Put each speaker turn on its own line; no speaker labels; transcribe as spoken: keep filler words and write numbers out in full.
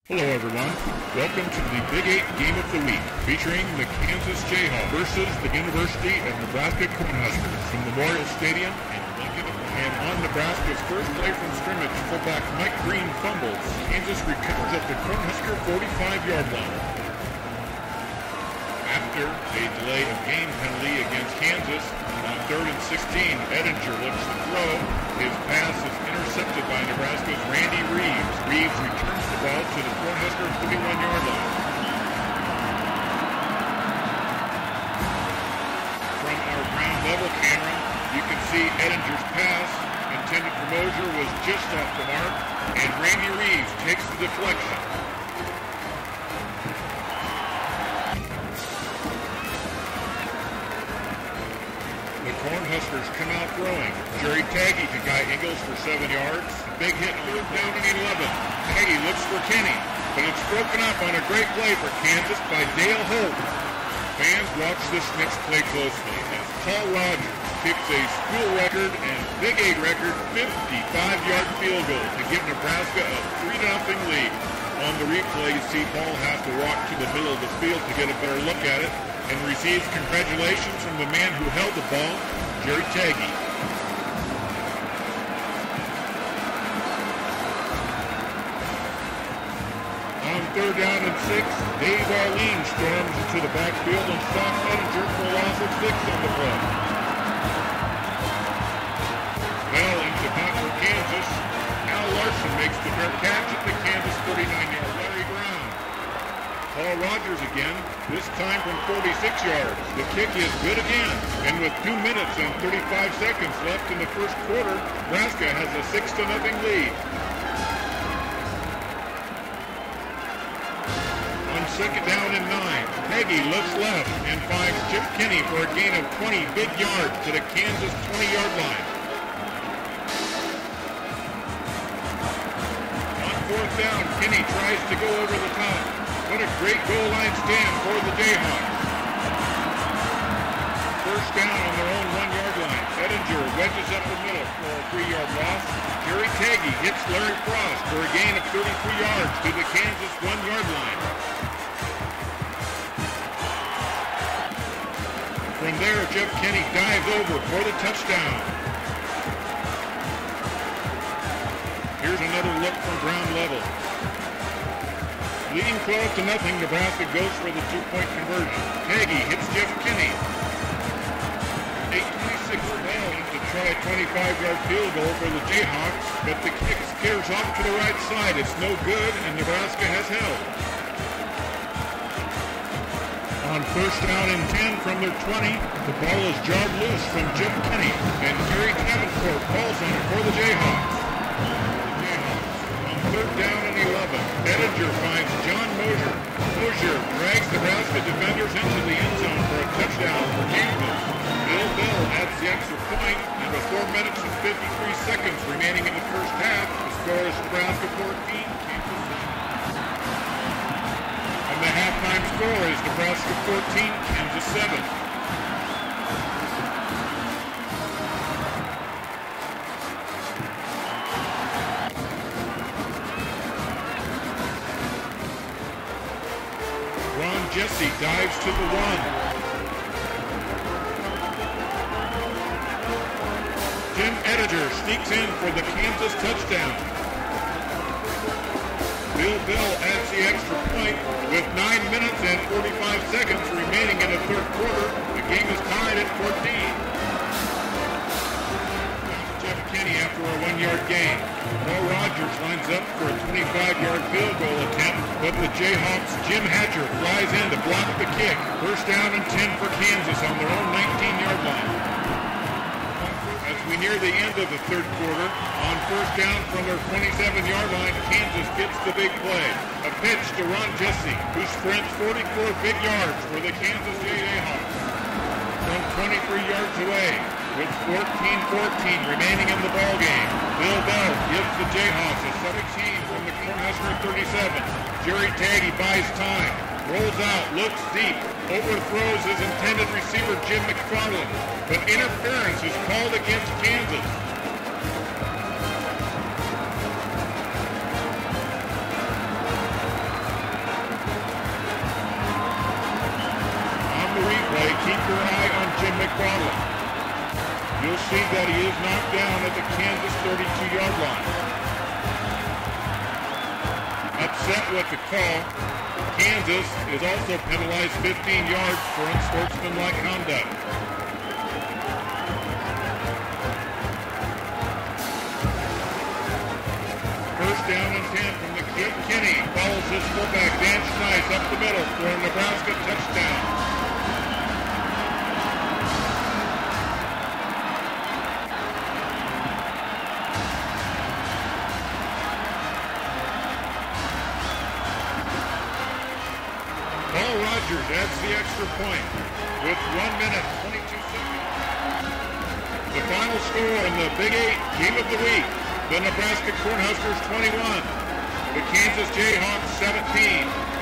Hello everyone, welcome to the Big Eight Game of the Week, featuring the Kansas Jayhawks versus the University of Nebraska Cornhuskers from Memorial Stadium in Lincoln. And on Nebraska's first play from scrimmage, fullback Mike Green fumbles. Kansas recovers at the Cornhusker forty-five-yard line. After a delay of game penalty against Kansas, on third and sixteen, Edinger looks to throw. His pass is intercepted by Nebraska's Randy Reeves. Reeves returns the ball to the Cornhusker fifty-one-yard line. From our ground level camera, you can see Edinger's pass intended for Mosier was just off the mark, and Randy Reeves takes the deflection. The Cornhuskers come out throwing. Jerry Taggy to Guy Ingles for seven yards. Big hit, third down and eleven. Taggy looks for Kenny, but it's broken up on a great play for Kansas by Dale Holt. Fans watch this next play closely as Paul Rogers kicks a school record and Big Eight record fifty-five-yard field goal to give Nebraska a three to nothing lead. On the replay, you see Paul has to walk to the middle of the field to get a better look at it, and receives congratulations from the man who held the ball, Jerry Taggy. On third down and six, Dave Arlene storms to the backfield and stops Edinger for a loss of six on the play. Bell into punt for Kansas. Al Larson makes the fair catch at the Kansas thirty-nine-yard Larry Brown. Paul Rogers again, this time from forty-six yards. The kick is good again. And with two minutes and thirty-five seconds left in the first quarter, Nebraska has a six to nothing lead. On second down and nine, Peggy looks left and finds Chip Kinney for a gain of twenty big yards to the Kansas twenty-yard line. On fourth down, Kinney tries to go over the top. What a great goal line stand for the Jayhawks. First down on their own one-yard line. Edinger wedges up the middle for a three-yard loss. Jerry Taggy hits Larry Frost for a gain of thirty-three yards to the Kansas one-yard line. From there, Jeff Kinney dives over for the touchdown. Here's another look from ground level. Leading twelve to nothing, Nebraska goes for the two-point conversion. Taggy hits Jeff Kinney. eight twenty-six remaining to try a twenty-five-yard field goal for the Jayhawks, but the kick scares off to the right side. It's no good, and Nebraska has held. On first down and ten from their twenty, the ball is jarred loose from Jeff Kinney, and Gary Davenport falls on it for the Jayhawks. Third down and eleven. Edinger finds John Mosier. Mosier drags Nebraska defenders into the end zone for a touchdown for Kansas. Bill Bell adds the extra point, and with four minutes and fifty-three seconds remaining in the first half, the score is Nebraska fourteen, Kansas seven. And the halftime score is Nebraska fourteen, Kansas seven. Jesse dives to the one. Jim Edinger sneaks in for the Kansas touchdown. Bill Bell adds the extra point with nine minutes and forty-five seconds remaining in the third quarter. The game is tied at fourteen. Jeff Kinney after a one-yard gain. Paul Rogers lines up for a twenty-five-yard field goal attempt, but the Jayhawks' Jim Hatcher flies in to block the kick. First down and ten for Kansas on their own nineteen-yard line. As we near the end of the third quarter, on first down from their twenty-seven-yard line, Kansas gets the big play. A pitch to Ron Jesse, who sprints forty-four big yards for the Kansas Jayhawks. From twenty-three yards away, with fourteen fourteen remaining in the ballgame, Bill Bell gives the Jayhawks a seventeen from the Cornhusker thirty-seven. Jerry Taggy buys time, rolls out, looks deep, overthrows his intended receiver Jim McFarland, but interference is called against Kansas. You'll see that he is knocked down at the Kansas thirty-two-yard line. Upset with the call, Kansas is also penalized fifteen yards for unsportsmanlike conduct. First down and ten from the kid. Kinney follows his fullback Dan Schneis up the middle for a Nebraska touchdown. Rogers adds the extra point with one minute, twenty-two seconds. The final score in the Big Eight Game of the Week, the Nebraska Cornhuskers twenty-one, the Kansas Jayhawks seventeen.